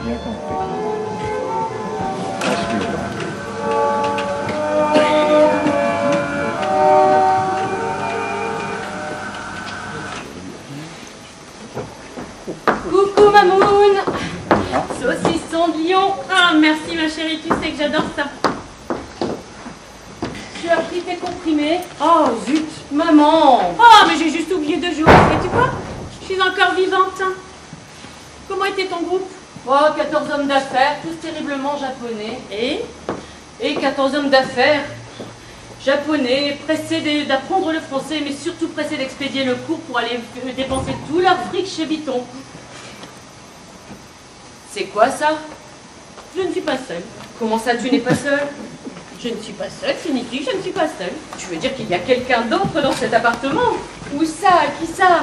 bien compris. À suivre. Coucou Mamoun. Saucisson de lion. Ah merci ma chérie, tu sais que j'adore ça. Tu as pris tes comprimés? Oh zut, maman. Oh mais j'ai juste oublié 2 jours. Et tu vois, je suis encore vivante. Comment était ton groupe? Oh, 14 hommes d'affaires, tous terriblement japonais. Et 14 hommes d'affaires japonais, pressés d'apprendre le français, mais surtout pressés d'expédier le cours pour aller dépenser tout leur fric chez Vuitton. C'est quoi ça? Je ne suis pas seule. Comment ça, tu n'es pas seule? Je ne suis pas seule, signifie que je ne suis pas seule. Tu veux dire qu'il y a quelqu'un d'autre dans cet appartement? Où ça? Qui ça?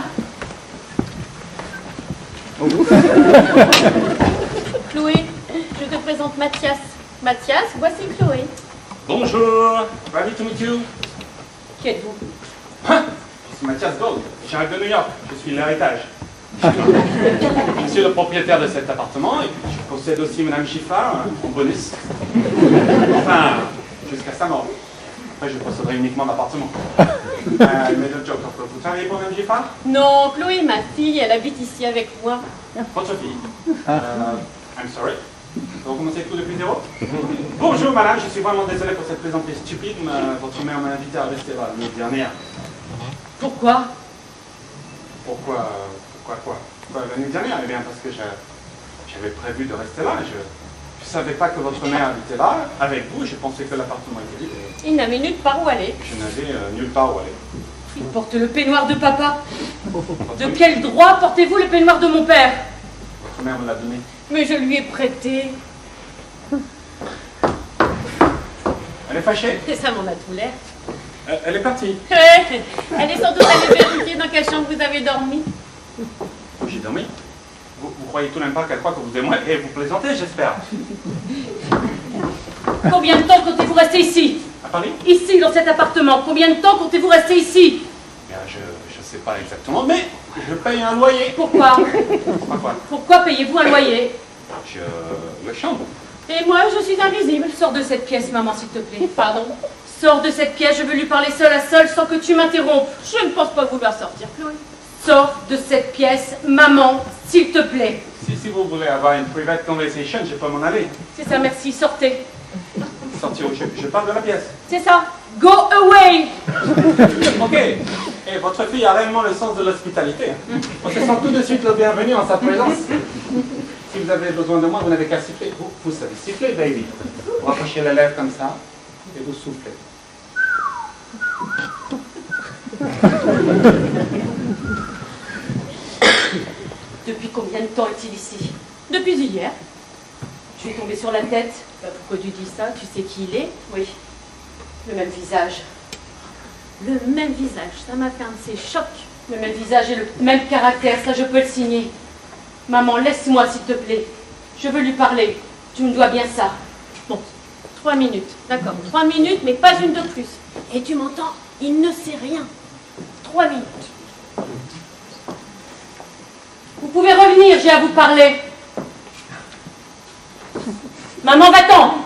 Chloé, je te présente Mathias. Mathias, voici Chloé. Bonjour, ravi to meet you. Qui êtes-vous? Je suis Mathias Gold, j'arrive de New York, je suis l'héritage. Je suis le propriétaire de cet appartement et puis je possède aussi Madame Giffard en bonus. Enfin, jusqu'à sa mort. Après, je posséderai uniquement l'appartement. Mais le joke, vous travaillez pour Madame Giffard? Non, Chloé, ma fille, elle habite ici avec moi. Votre fille? I'm sorry. Vous commencez tout depuis zéro? Bonjour madame, je suis vraiment désolé pour cette plaisanterie stupide, mais votre mère m'a invité à rester là l'année dernière. Pourquoi? Pourquoi l'année dernière? Eh bien parce que j'avais prévu de rester là. Je ne savais pas que votre mère habitait là. Avec vous, je pensais que l'appartement était vide. Il n'avait nulle part où aller. Je n'avais nulle part où aller. Il porte le peignoir de papa. De quel droit portez-vous le peignoir de mon père? Votre mère me l'a donné. Mais je lui ai prêté. Elle est fâchée? Et ça m'en a tout l'air. Elle est partie. Elle est sans doute allée vérifier dans quelle chambre vous avez dormi. J'ai dormi? Vous croyez tout n'importe qu'elle croit que vous aimez et vous plaisantez, j'espère. Combien de temps comptez-vous rester ici? À Paris? Ici, dans cet appartement. Combien de temps comptez-vous rester ici? Bien, je ne sais pas exactement, mais je paye un loyer. Pourquoi? Pourquoi? Pourquoi payez-vous un loyer? Le chambre. Et moi, je suis invisible. Sors de cette pièce, maman, s'il te plaît. Pardon? Sors de cette pièce, je veux lui parler seul à seul sans que tu m'interrompes. Je ne pense pas vouloir sortir, Chloé. Sors de cette pièce, maman, s'il te plaît. Si vous voulez avoir une private conversation, je peux m'en aller. C'est ça, merci, sortez. Sortir où je parle de la pièce. C'est ça, go away. Ok. Et votre fille a réellement le sens de l'hospitalité. On se sent tout de suite le bienvenu en sa présence. Si vous avez besoin de moi, vous n'avez qu'à siffler. Vous savez siffler, baby. Vous rapprochez les lèvres comme ça et vous soufflez. Depuis combien de temps est-il ici? Depuis hier. Je suis tombée sur la tête. Pourquoi tu dis ça? Tu sais qui il est? Oui. Le même visage. Le même visage. Ça m'a fait un de ces chocs. Le même visage et le même caractère. Ça, je peux le signer. Maman, laisse-moi, s'il te plaît. Je veux lui parler. Tu me dois bien ça. Bon, 3 minutes. D'accord, 3 minutes, mais pas une de plus. Et tu m'entends? Il ne sait rien. 3 minutes. Vous pouvez revenir, j'ai à vous parler. Maman, va-t'en.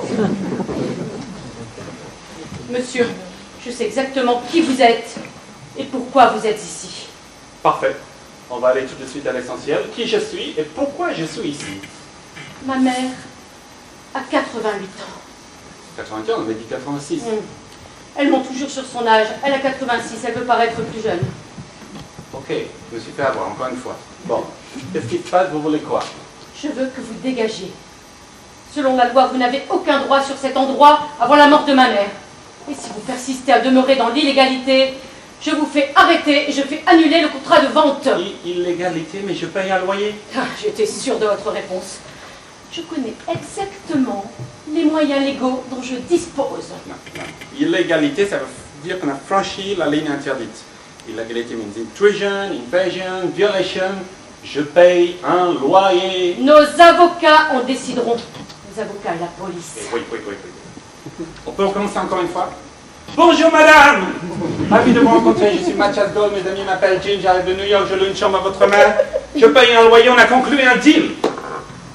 Monsieur, je sais exactement qui vous êtes et pourquoi vous êtes ici. Parfait. On va aller tout de suite à l'essentiel. Qui je suis et pourquoi je suis ici. Ma mère a 88 ans. 80 ans, on avait dit 86. Elle monte toujours sur son âge. Elle a 86, elle veut paraître plus jeune. Ok, je me suis fait avoir, encore une fois. Bon, qu'est-ce qui se passe? Vous voulez quoi? Je veux que vous dégagiez. Selon la loi, vous n'avez aucun droit sur cet endroit avant la mort de ma mère. Et si vous persistez à demeurer dans l'illégalité, je vous fais arrêter et je fais annuler le contrat de vente. Illégalité, mais je paye un loyer. J'étais sûre de votre réponse. Je connais exactement les moyens légaux dont je dispose. Non. Illégalité, ça veut dire qu'on a franchi la ligne interdite. Illégalité means intrusion, invasion, violation. Je paye un loyer. Nos avocats en décideront. Nos avocats et la police. Oui. On peut recommencer encore une fois? Bonjour madame! Ravi de vous rencontrer, je suis Mathias Gold, mes amis m'appellent Jim, j'arrive de New York, je loue une chambre à votre mère. Je paye un loyer, on a conclu un deal.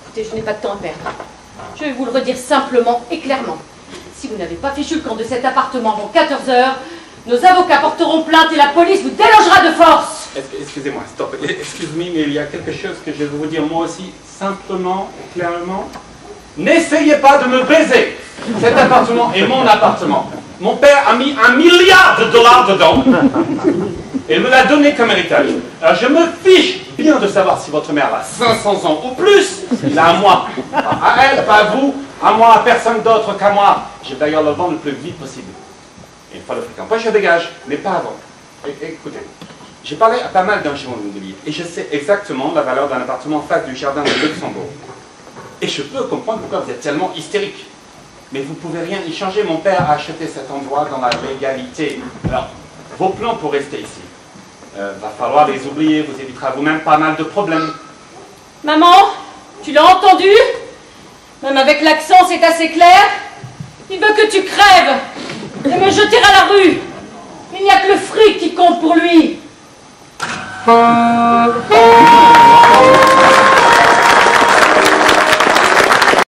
Écoutez, je n'ai pas de temps à perdre. Je vais vous le redire simplement et clairement. Si vous n'avez pas fichu le camp de cet appartement avant 14 heures, nos avocats porteront plainte et la police vous délogera de force. Excusez-moi, stop. Excuse-moi, mais il y a quelque chose que je vais vous dire moi aussi, simplement et clairement. N'essayez pas de me baiser. Cet appartement est mon appartement. Mon père a mis $1 milliard dedans. Et il me l'a donné comme héritage. Alors je me fiche bien de savoir si votre mère a 500 ans ou plus. Il a à moi. Pas à elle, pas à vous. À moi, à personne d'autre qu'à moi. Je vais d'ailleurs le vendre le plus vite possible. Et une fois le fric en poche, je dégage. Mais pas avant. Écoutez, j'ai parlé à pas mal d'agents immobiliers. Et je sais exactement la valeur d'un appartement en face du jardin de Luxembourg. Et je peux comprendre pourquoi vous êtes tellement hystérique. Mais vous ne pouvez rien y changer. Mon père a acheté cet endroit dans la légalité. Alors, vos plans pour rester ici. Va falloir les oublier, vous évitera vous-même pas mal de problèmes. Maman, tu l'as entendu? Même avec l'accent, c'est assez clair. Il veut que tu crèves et me jeter à la rue. Il n'y a que le fric qui compte pour lui.